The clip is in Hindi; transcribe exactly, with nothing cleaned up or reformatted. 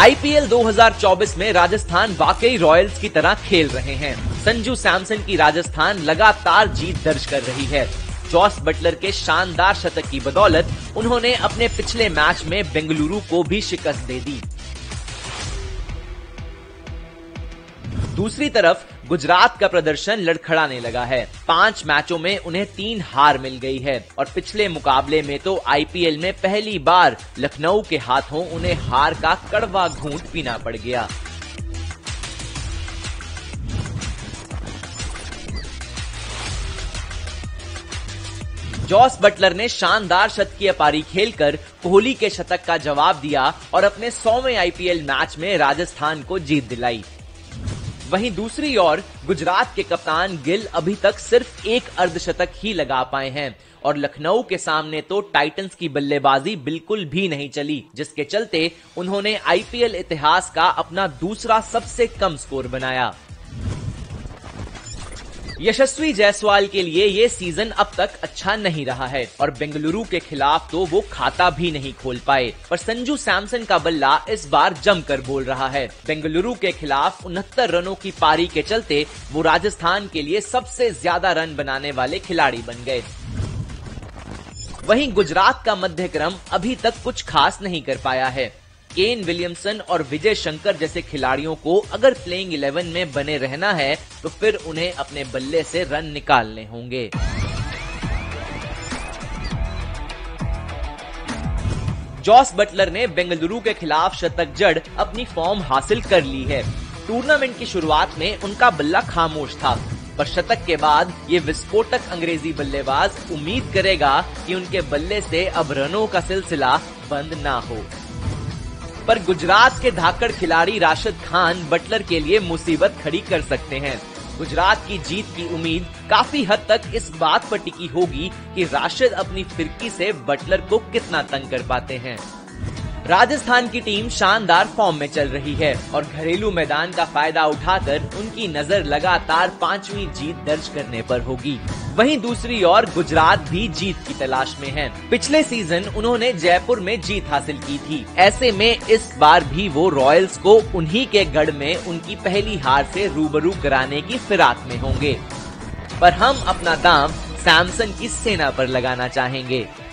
आईपीएल दो हज़ार चौबीस में राजस्थान वाकई रॉयल्स की तरह खेल रहे हैं। संजू सैमसन की राजस्थान लगातार जीत दर्ज कर रही है। जॉस बटलर के शानदार शतक की बदौलत उन्होंने अपने पिछले मैच में बेंगलुरु को भी शिकस्त दे दी। दूसरी तरफ गुजरात का प्रदर्शन लड़खड़ाने लगा है। पांच मैचों में उन्हें तीन हार मिल गई है और पिछले मुकाबले में तो आईपीएल में पहली बार लखनऊ के हाथों उन्हें हार का कड़वा घूंट पीना पड़ गया। जॉस बटलर ने शानदार शतकीय पारी खेलकर कोहली के शतक का जवाब दिया और अपने सौवें आईपीएल मैच में राजस्थान को जीत दिलाई। वहीं दूसरी ओर गुजरात के कप्तान गिल अभी तक सिर्फ एक अर्धशतक ही लगा पाए हैं और लखनऊ के सामने तो टाइटंस की बल्लेबाजी बिल्कुल भी नहीं चली, जिसके चलते उन्होंने आईपीएल इतिहास का अपना दूसरा सबसे कम स्कोर बनाया। यशस्वी जायसवाल के लिए ये सीजन अब तक अच्छा नहीं रहा है और बेंगलुरु के खिलाफ तो वो खाता भी नहीं खोल पाए, पर संजू सैमसन का बल्ला इस बार जमकर बोल रहा है। बेंगलुरु के खिलाफ उनहत्तर रनों की पारी के चलते वो राजस्थान के लिए सबसे ज्यादा रन बनाने वाले खिलाड़ी बन गए। वहीं गुजरात का मध्यक्रम अभी तक कुछ खास नहीं कर पाया है। केन विलियमसन और विजय शंकर जैसे खिलाड़ियों को अगर प्लेइंग इलेवन में बने रहना है तो फिर उन्हें अपने बल्ले से रन निकालने होंगे। जॉस बटलर ने बेंगलुरु के खिलाफ शतक जड़ अपनी फॉर्म हासिल कर ली है। टूर्नामेंट की शुरुआत में उनका बल्ला खामोश था, पर शतक के बाद ये विस्फोटक अंग्रेजी बल्लेबाज उम्मीद करेगा कि उनके बल्ले से अब रनों का सिलसिला बंद ना हो। पर गुजरात के धाकड़ खिलाड़ी राशिद खान बटलर के लिए मुसीबत खड़ी कर सकते हैं। गुजरात की जीत की उम्मीद काफी हद तक इस बात पर टिकी होगी कि राशिद अपनी फिरकी से बटलर को कितना तंग कर पाते हैं। राजस्थान की टीम शानदार फॉर्म में चल रही है और घरेलू मैदान का फायदा उठाकर उनकी नजर लगातार पांचवी जीत दर्ज करने पर होगी। वहीं दूसरी ओर गुजरात भी जीत की तलाश में है। पिछले सीजन उन्होंने जयपुर में जीत हासिल की थी। ऐसे में इस बार भी वो रॉयल्स को उन्हीं के गढ़ में उनकी पहली हार से रूबरू कराने की फिराक में होंगे। पर हम अपना दाम सैमसन की सेना पर लगाना चाहेंगे।